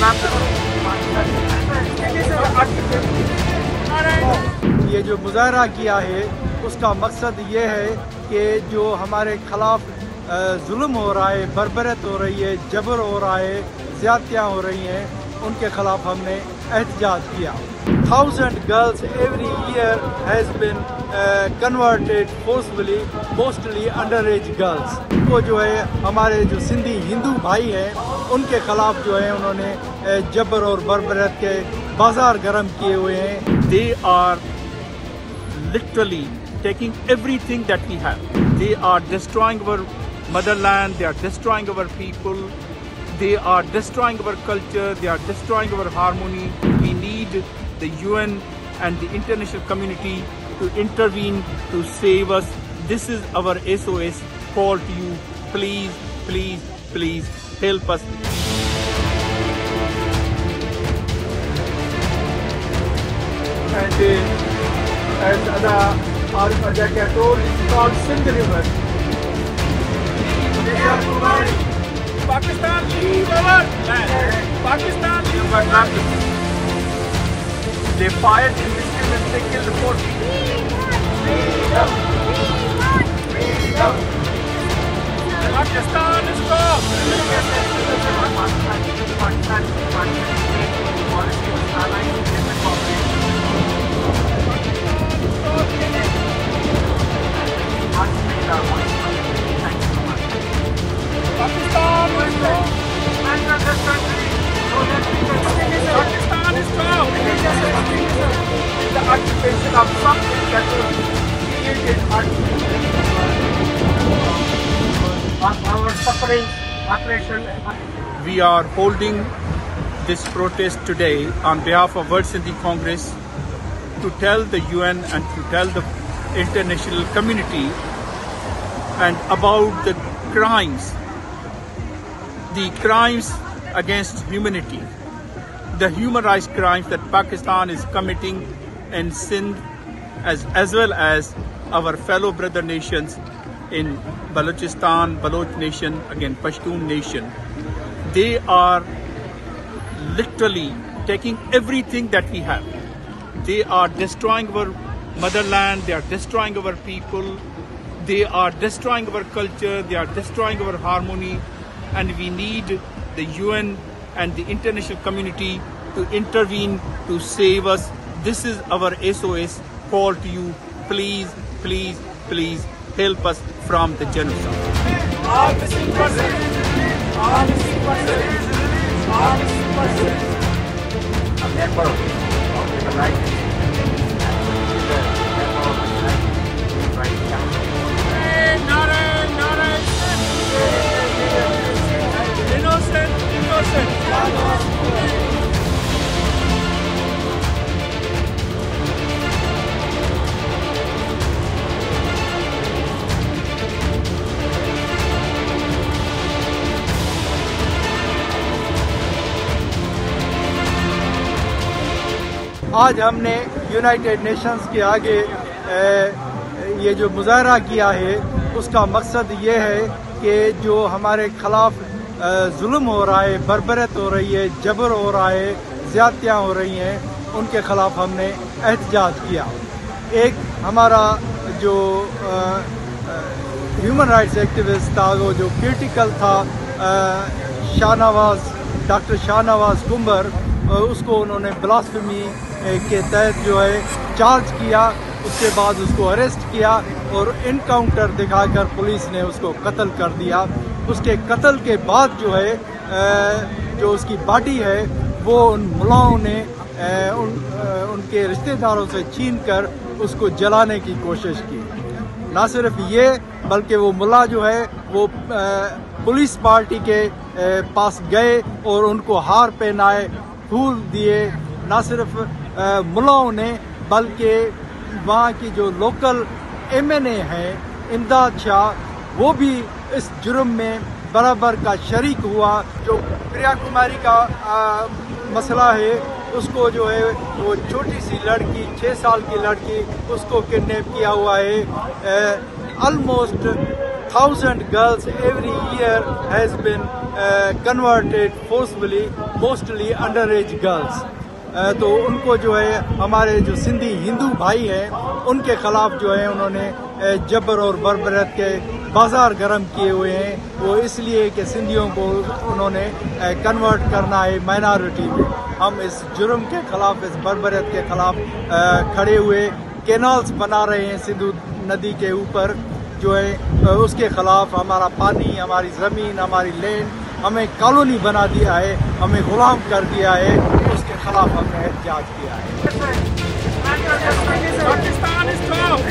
ये जो मुजाहरा किया है उसका मकसद ये है कि जो हमारे खिलाफ जुल्म हो रहा है, बर्बरत हो रही है, जबर हो रहा है, ज़्यादतियाँ हो रही हैं, उनके खिलाफ हमने एहतजाज किया। 1000 girls every year has been converted forcefully, mostly underage girls। वो जो है हमारे जो सिंधी हिंदू भाई हैं उनके खिलाफ जो है उन्होंने जबर और बर्बरत के बाजार गर्म किए हुए हैं। They are literally taking everything that we have. They are destroying our motherland, they are destroying our people, they are destroying our culture, they are destroying our harmony. We need the UN and the international community to intervene to save us. This is our SOS call to you. Please, please, please help us. And as Priya told, it's called Sindh River. Priya Kumari. Pakistan, leave our land. Pakistan, leave our land. They fired indiscriminately, they killed 40. Freedom! Freedom! Pakistan is gone. Pakistan is gone. Pakistan is gone. The occupation of something that was created our suffering operation. We are holding this protest today on behalf of World Sindhi Congress to tell the UN and to tell the international community and about the crimes against humanity, the human rights crimes that Pakistan is committing in Sindh as well as our fellow brother nations in Balochistan, Baloch nation, again Pashtun nation. They are literally taking everything that we have. They are destroying our motherland, they are destroying our people, they are destroying our culture, they are destroying our harmony, and we need the UN and the international community to intervene to save us. This is our SOS call to you. Please, please, please help us from the genocide. All missing persons. All missing persons. All missing persons. A member of the United Nations and the member of the United Rights Council. Innocent, innocent. आज हमने United Nations के आगे ये जो मुजाहरा किया है उसका मकसद ये है कि जो हमारे खिलाफ जुल्म हो रहा है, बर्बरत हो रही है, जबर हो रहा है, ज़्यादतियाँ हो रही हैं, उनके खिलाफ हमने एहतजाज किया। एक हमारा जो ह्यूमन राइट्स एक्टिविस्ट था, वो जो क्रिटिकल था, डॉक्टर शाह नवाज कुंभर, उसको उन्होंने ब्लास्फेमी के तहत जो है चार्ज किया। उसके बाद उसको अरेस्ट किया और इनकाउंटर दिखाकर पुलिस ने उसको कत्ल कर दिया। उसके कत्ल के बाद जो है जो उसकी बॉडी है वो उन मुलाओं ने उनके रिश्तेदारों से छीन कर उसको जलाने की कोशिश की। ना सिर्फ ये बल्कि वो मुला जो है वो पुलिस पार्टी के पास गए और उनको हार पहनाए, फूल दिए। ना सिर्फ मुलाओं ने बल्कि वहाँ की जो लोकल MNA हैं इमदाद शाह, वो भी इस जुर्म में बराबर का शरीक हुआ। जो प्रिया कुमारी का मसला है, उसको जो है वो छोटी सी लड़की, 6 साल की लड़की, उसको किडनैप किया हुआ है। Almost 1000 girls every year has been converted forcefully, mostly under age girls. तो उनको जो है हमारे जो सिंधी हिंदू भाई हैं उनके खिलाफ जो है उन्होंने जबर और बर्बरत के बाजार गर्म किए हुए हैं। वो इसलिए कि सिंधियों को उन्होंने कन्वर्ट करना है माइनॉरिटी में। हम इस जुर्म के खिलाफ, इस बर्बरत के खिलाफ खड़े हुए। कैनाल्स बना रहे हैं सिंधु नदी के ऊपर जो है उसके खिलाफ। हमारा पानी, हमारी ज़मीन, हमारी लैंड, हमें कॉलोनी बना दिया है, हमें गुलाम कर दिया है, उसके खिलाफ हमने एहतजाज किया है। Pakistan is tough.